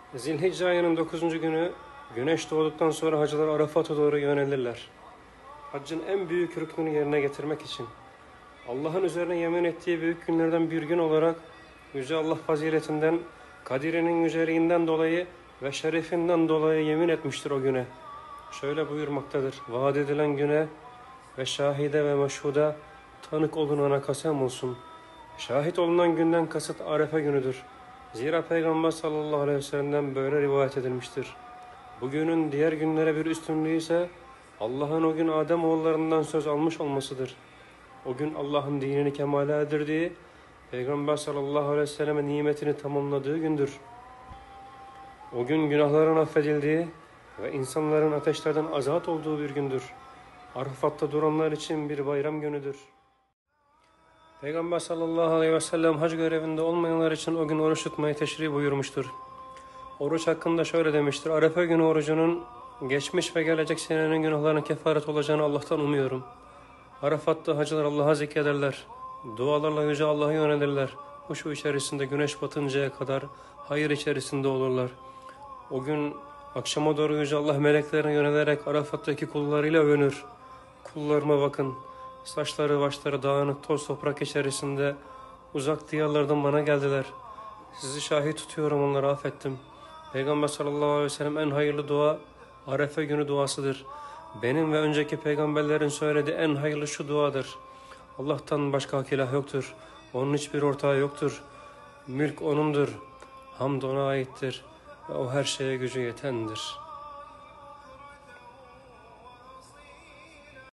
Zilhicce ayının 9. günü güneş doğduktan sonra hacılar Arafat'a doğru yönelirler. Haccın en büyük rüknünü yerine getirmek için. Allah'ın üzerine yemin ettiği büyük günlerden bir gün olarak Yüce Allah faziletinden, Kadir'inin yüceliğinden dolayı ve şerefinden dolayı yemin etmiştir o güne. Şöyle buyurmaktadır: vaat edilen güne ve şahide ve meşhuda tanık olunana kasem olsun. Şahit olunan günden kasıt Arefe günüdür. Zira Peygamber sallallahu aleyhi ve sellem'den böyle rivayet edilmiştir. Bugünün diğer günlere bir üstünlüğü ise Allah'ın o gün Adem oğullarından söz almış olmasıdır. O gün Allah'ın dinini kemale erdirdiği, Peygamber sallallahu aleyhi ve selleme nimetini tamamladığı gündür. O gün günahların affedildiği ve insanların ateşlerden azat olduğu bir gündür. Arafat'ta duranlar için bir bayram günüdür. Peygamber sallallahu aleyhi ve sellem hac görevinde olmayanlar için o gün oruç tutmayı teşrih buyurmuştur. Oruç hakkında şöyle demiştir: Arefe günü orucunun geçmiş ve gelecek senenin günahlarına kefaret olacağını Allah'tan umuyorum. Arafat'ta hacılar Allah'a zikrederler. Dualarla Yüce Allah'a yönelirler. Huşu içerisinde güneş batıncaya kadar hayır içerisinde olurlar. O gün akşama doğru Yüce Allah meleklerine yönelerek Arafat'taki kullarıyla övünür. Kullarıma bakın, saçları başları dağınık toz toprak içerisinde uzak diyarlardan bana geldiler. Sizi şahit tutuyorum, onları affettim. Peygamber sallallahu aleyhi ve sellem en hayırlı dua Arefe günü duasıdır. Benim ve önceki peygamberlerin söylediği en hayırlı şu duadır: Allah'tan başka hak ilah yoktur. Onun hiçbir ortağı yoktur. Mülk O'nundur. Hamd O'na aittir. Ve O her şeye gücü yetendir.